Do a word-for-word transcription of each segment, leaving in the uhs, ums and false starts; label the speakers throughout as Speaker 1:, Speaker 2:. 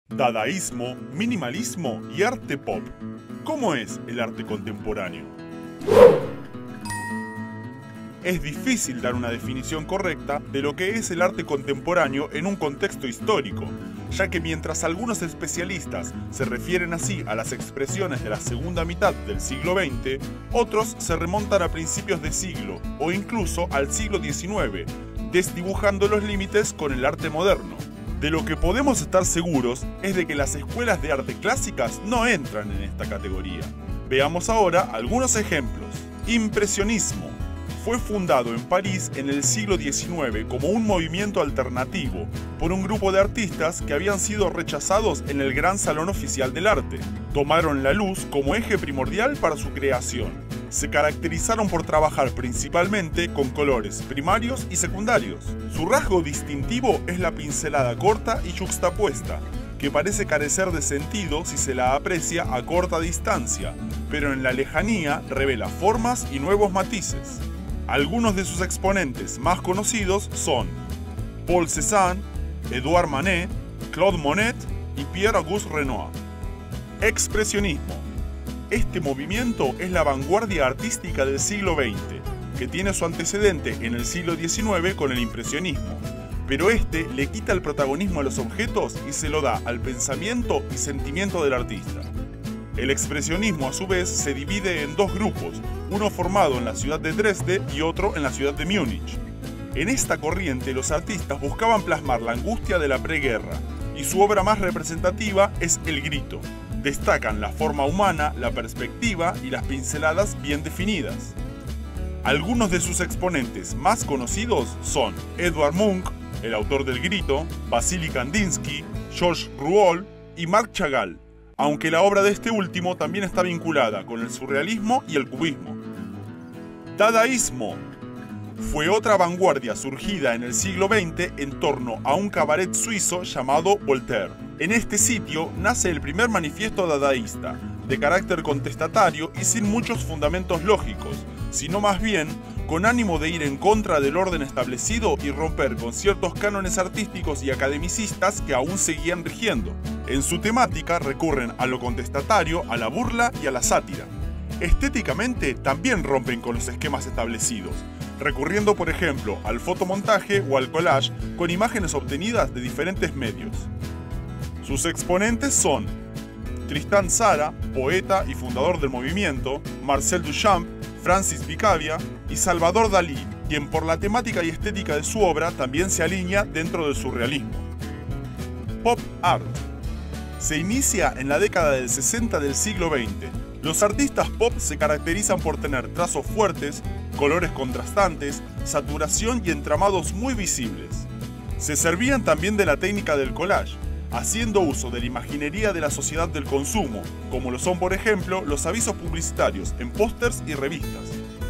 Speaker 1: Dadaísmo, minimalismo y arte pop. ¿Cómo es el arte contemporáneo? Es difícil dar una definición correcta de lo que es el arte contemporáneo en un contexto histórico, ya que mientras algunos especialistas se refieren así a las expresiones de la segunda mitad del siglo veinte, otros se remontan a principios de siglo o incluso al siglo diecinueve, desdibujando los límites con el arte moderno. De lo que podemos estar seguros es de que las escuelas de arte clásicas no entran en esta categoría. Veamos ahora algunos ejemplos. Impresionismo. Fue fundado en París en el siglo diecinueve como un movimiento alternativo por un grupo de artistas que habían sido rechazados en el Gran Salón Oficial del Arte. Tomaron la luz como eje primordial para su creación. Se caracterizaron por trabajar principalmente con colores primarios y secundarios. Su rasgo distintivo es la pincelada corta y yuxtapuesta, que parece carecer de sentido si se la aprecia a corta distancia, pero en la lejanía revela formas y nuevos matices. Algunos de sus exponentes más conocidos son Paul Cézanne, Edouard Manet, Claude Monet y Pierre-Auguste Renoir. Expresionismo. Este movimiento es la vanguardia artística del siglo veinte, que tiene su antecedente en el siglo diecinueve con el impresionismo, pero este le quita el protagonismo a los objetos y se lo da al pensamiento y sentimiento del artista. El expresionismo, a su vez, se divide en dos grupos, uno formado en la ciudad de Dresde y otro en la ciudad de Múnich. En esta corriente, los artistas buscaban plasmar la angustia de la preguerra, y su obra más representativa es El Grito. Destacan la forma humana, la perspectiva y las pinceladas bien definidas. Algunos de sus exponentes más conocidos son Edvard Munch, el autor del Grito, Vasily Kandinsky, Georges Rouault y Marc Chagall, aunque la obra de este último también está vinculada con el surrealismo y el cubismo. Dadaísmo. Fue otra vanguardia surgida en el siglo veinte en torno a un cabaret suizo llamado Voltaire. En este sitio nace el primer manifiesto dadaísta, de carácter contestatario y sin muchos fundamentos lógicos, sino más bien con ánimo de ir en contra del orden establecido y romper con ciertos cánones artísticos y academicistas que aún seguían rigiendo. En su temática recurren a lo contestatario, a la burla y a la sátira. Estéticamente también rompen con los esquemas establecidos, recurriendo por ejemplo al fotomontaje o al collage con imágenes obtenidas de diferentes medios. Sus exponentes son Tristan Tzara, poeta y fundador del movimiento, Marcel Duchamp, Francis Picabia y Salvador Dalí, quien por la temática y estética de su obra también se alinea dentro del surrealismo. Pop Art. Se inicia en la década del sesenta del siglo veinte. Los artistas pop se caracterizan por tener trazos fuertes, colores contrastantes, saturación y entramados muy visibles. Se servían también de la técnica del collage, haciendo uso de la imaginería de la sociedad del consumo, como lo son por ejemplo los avisos publicitarios en pósters y revistas.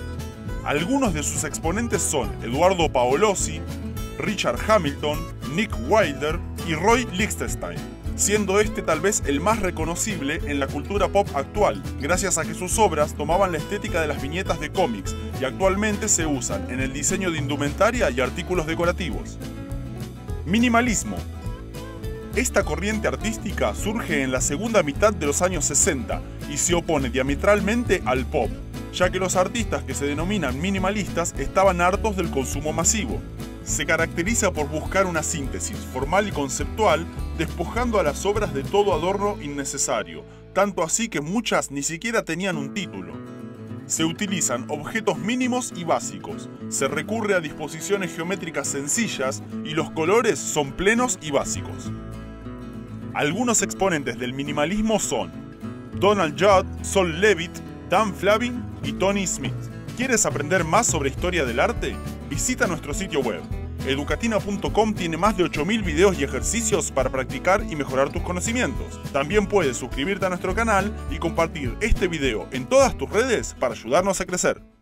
Speaker 1: Algunos de sus exponentes son Eduardo Paolozzi, Richard Hamilton, Nick Wilder y Roy Lichtenstein, siendo este tal vez el más reconocible en la cultura pop actual, gracias a que sus obras tomaban la estética de las viñetas de cómics y actualmente se usan en el diseño de indumentaria y artículos decorativos. Minimalismo. Esta corriente artística surge en la segunda mitad de los años sesenta y se opone diametralmente al pop, ya que los artistas que se denominan minimalistas estaban hartos del consumo masivo. Se caracteriza por buscar una síntesis formal y conceptual, despojando a las obras de todo adorno innecesario, tanto así que muchas ni siquiera tenían un título. Se utilizan objetos mínimos y básicos, se recurre a disposiciones geométricas sencillas y los colores son plenos y básicos. Algunos exponentes del minimalismo son Donald Judd, Sol Levitt, Dan Flavin y Tony Smith. ¿Quieres aprender más sobre historia del arte? Visita nuestro sitio web. Educatina punto com tiene más de ocho mil videos y ejercicios para practicar y mejorar tus conocimientos. También puedes suscribirte a nuestro canal y compartir este video en todas tus redes para ayudarnos a crecer.